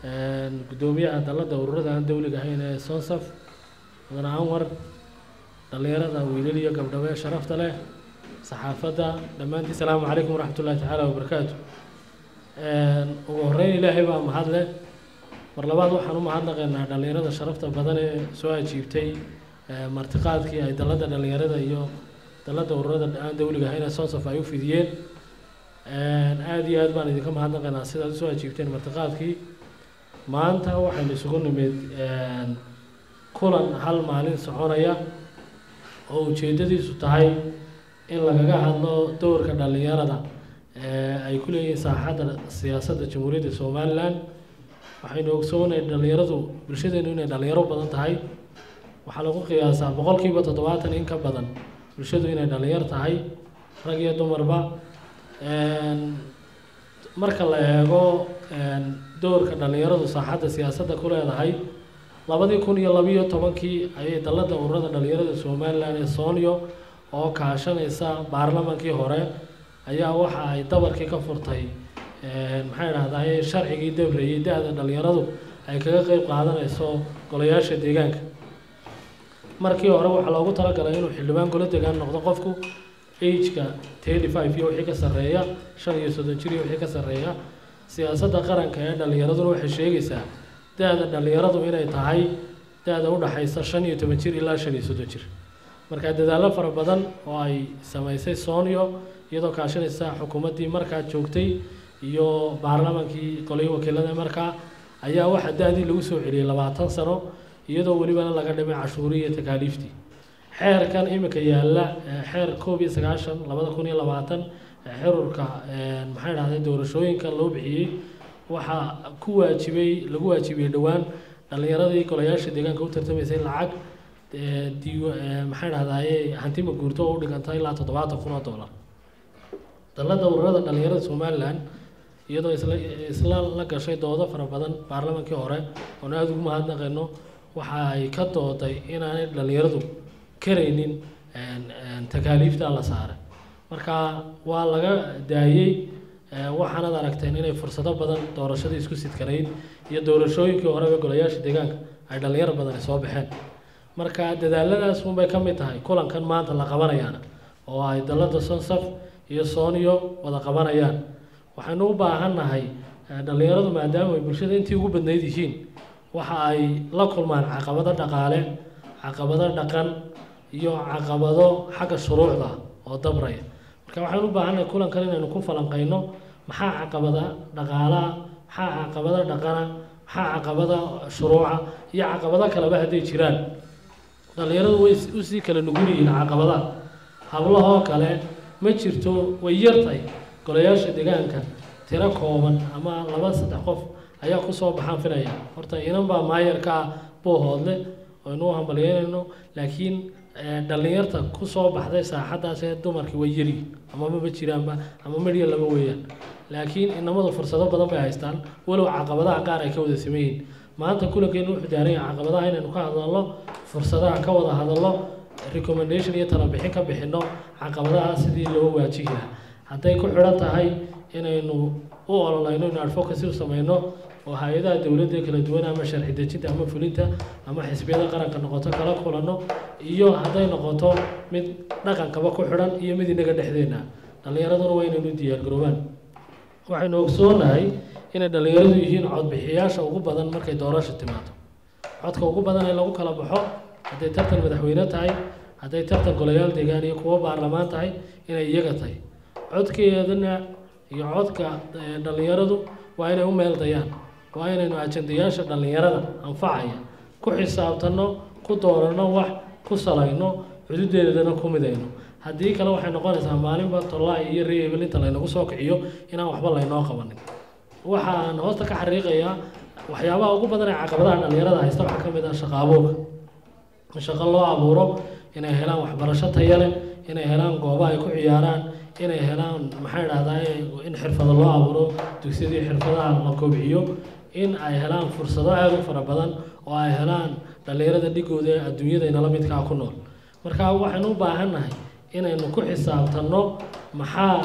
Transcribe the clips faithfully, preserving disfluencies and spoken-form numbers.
gudoomiyaha dalada ururada aan dawliga ahayn ee Sonsaf mudane Anwar dhalinyarada wiilal iyo gabdhawe sharafta leh saxaafada dhamaantii salaamu calaykum waraxmatullaahi tacaala wabarakaatu ugu horeyn ilaahay baa mahad leh mar labaad waxaan u mahadnaqaynaa dhalinyarada sharafta badan ee soo ajiibtay martiqaadkii ay dalada dhalinyarada iyo dalada ururada aan dawliga ahayn ee Sonsaf ay u fidiyeen aad iyo aad baan idinka mahadnaqaynaa sidaad u soo ajiibteen martiqaadkii maanta waxaan isugu nimid kulan hal maalin soconaya oo ujeedadiisu tahay in lagaga hadlo doorka dhalinyarada ee ay ku leeyihiin saaxadda siyaasadda Jamhuuriyadda Soomaaliland waxaynu ogsoonahay dhalinyaradu bulshadeenu inay dhalinyaro badan tahay waxaa lagu qiyaasaa boqolkiiba toddobaatan in ka badan bulshadu inay dhalinyar tahay rag iyo dumarba marka la eego doorka dhalinyaradu saaxadda siyaasadda ku leedahay labadii kun iyo laba iyo tobankii ayay dalada ururada dhalinyarada Soomaaliland ee Soonyo oo kaashanaysa baarlamaankii hore ayaa waxa ay dabarkii ka furtay maxay raadayay sharcigii dawladda da'da dhalinyaradu ay kaga qayb qaadanayso golayaasha deegaanka markii hore waxa loogu talagalay inuu xildhibaan golo deegaan noqdo qofku age-ka thirty-five iyo wixii ka sareeya shan iyo soddon jir iyo wixii ka sareeya siyaasadda qaranka ee dhalinyaradu waxay sheegaysaa da'da dhalinyaradu inay tahay da'da u dhaxaysa shan iyo toban jir ilaa shan iyo soddon jir marka dadaalo fara badan oo ay samaysay Soonyo iyadoo kaashanaysa xukuumaddii markaa joogtay iyo baarlamaankii qolay wakiilada markaa ayaa waxa da'dii lagu soo celiyay labaatan sano iyadoo waliba laga dhimay cashuur iyo takaaliiftii xeerkan imika yaala xeer koob iyo sagaashan laba kun iyo labaatan xeerurka maxay raadayay doorashooyinka loo bixiyay waxa ku waajibay lagu waajibay dhawaan dhalinyaradii golayaasha deegaanka u tartamaysay lacag diiwa maxay raadayay hanti ma guurto oo u dhigantay ilaa toddobaatan kun oo dollar dalada ururada dhalinyarada Soomaaliland iyadoo isla isla la gashay doodo fara badan baarlamaankii hore oo aad ugu mahadnaqayno waxa ay ka dooday inaanay dhalinyaradu karaynin takaaliifta la saaray marka waa laga daayay waxaanad aragteen inay fursado badan doorashada isku sidkanayd iyo doorashooyinkii hore ee golayaasha deegaanka ay dhalinyaro badan soo baxeen marka dadaaladaas un bay ka mid tahay kulankan maanta la qabanayaan oo ay dalada Sonsaf iyo Soonyo wada qabanayaan waxaanu u baahanahay dhalinyaradu maadaama ay bulshada intii ugu badnayd yihiin waxa ay la kulmaan caqabado dhaqaale caqabado dhaqan iyo caqabado xagga shuruucda oo dabraya marka waxaan u baahanahay kulankan inaynu ku falanqeyno maxaa caqabada dhaqaalaha maxaa caqabada dhaqana maxaa caqabada shuruuca iyo caqabado kaleba hadday jiraan dhalinyaradu way u sii kala nugul yihiin caqabada hablahoo kale ma jirto way yartay golayaasha deegaanka tiro kooban ama laba saddex qof ayaa ku soo baxaan filaya horta inan baa maayarka boohoodle oo inuu hambalyeynayno laakiin dhalinyarta ku soo baxday saaxadaas ee dumarkii way yari ama ma jiraanba ama mariya laba weeyaan laakiin inamadu fursado badan bay haystaan walow caqabadaha qaar ay ka wada sameeyeen maanta kulankeenu wuxuu daaray caqabadaha inaynu ka hadalno fursadaha ka wada hadalno recommendation iyo talo bixin ka bixino caqabadaha sidii loo waajihi lahaa hadday ku xidhan tahay inaynu u ololayno in advocacy u samayno oo hay'adaha dawladda kala duwan ama sharci dejinta ama fulinta ama xisbiyada qaranka noqoto kala kulano iyo hadday noqoto mid dhaqankaba ku xidhan iyo mid inaga dhexdeena dhalinyaraduna waa inaynu diyaar garoobaan waxaynu ogsoonahay inay dhalinyaradu yihiin codbixiyaasha ugu badan markay doorasho timaado codka ugu badan ee lagu kala baxo hadday tartan madaxweyne tahay hadday tartan golayaal deegaan iyo kuwa baarlamaan tahay inay iyaga tahay codkeedana iyo codka dhalinyaradu waa inay u meel dayaan waa inaynu ajandayaasha dhalinyarada anfacaya ku xisaabtano ku doorano wax ku salayno xuduudeedana ku midayno haddii kale waxay noqonaysaa maalinba tolay iyo reebel inta laynagu soo kiciyo inaan waxba laynoo qabanin waxaan hoosta ka xariiqayaa waxyaabaha ugu badan ee caqabadaha dhalinyarada haysta waxaa ka mid ah shaqo abuurka shaqo loo abuuro inay helaan waxbarasho tayo leh inay helaan goobo ay ku ciyaaraan inay helaan maxay dhahdaa in xirfado loo abuuro dugsiyadii xirfadaha la kobciyo in ay helaan fursado aad u fara badan oo ay helaan dhalinyarada dhigooda adduunyada inala midkaa ku nool marka waxaynu u baahannahay inaynu ku xisaabtanno maxaa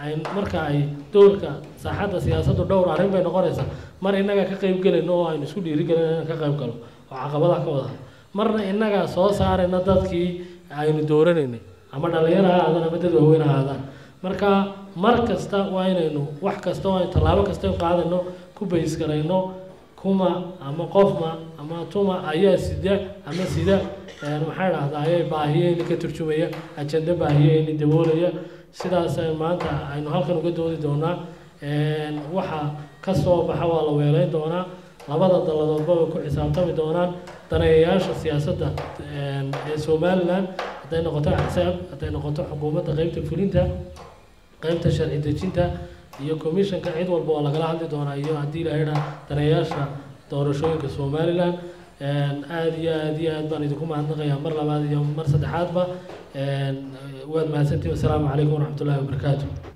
ay marka ay doorka saaxadda siyaasaddu dhowr arrin bay noqonaysaa mar innaga ka qayb gelayno oo aynu isku dhiirigelino inaan ka qayb galo oo caqabadaha ka wada marna innaga soo saarayna dadkii aynu dooranaynay ama dhalinyaro ha ahaadaan ama dad waaweyn ha ahaadaan marka mar kasta waa inaynu wax kasta oo aynu tallaabo kasta aynu qaadayno ku bays garayno kuma ama qofma ama tuma ayaa sida ama sida maxay dhahdaa ayay baahiyeen ka turjumaya ajenda baahiyeen daboolaya sidaas ay maanta aynu halkan uga doodi doonaa waxa ka soo baxa waa la weelayn doonaa labada daladoodba way ku xisaabtami doonaan daneeyayaasha siyaasadda ee Somaliland hadday noqoto axsaab hadday noqoto xukuumadda qaybta fulinta qaybta sharci dejinta iyo commissionka cid walba oo lagala hadli doonaa iyo haddii la yidhaa daneeyayaasha doorashooyinka Somaliland aad iyo aad iyo aad baan idinku mahadnaqayaa mar labaad iyo mar saddexaadba waad mahadsantihiin. Assalaamu calaykum waraxmatullaahi wabarakaatuh.